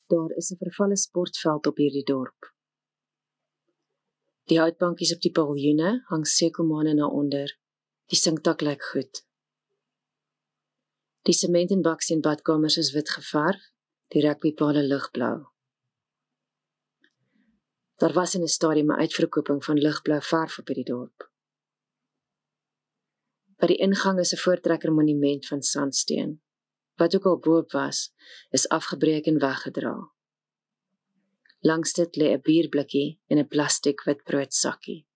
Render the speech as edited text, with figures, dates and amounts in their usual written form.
Daar is 'n vervalle sportveld op hierdie dorp. Die houtbankies op die paviljoene hang sekelmane na onder. Die sinkdak lyk goed. Die sement en baksteen badkamers is wit geverf, die rugbypale ligblou. Daar was in 'n stadium 'n uitverkoping van ligblou verf op hierdie dorp. By die ingang is 'n voortrekker monument van sandsteen. Wat ook al boop was, is afgebreek en weggedra. Langs dit lê 'n bierblikkie en 'n plastiek witbrood sakkie.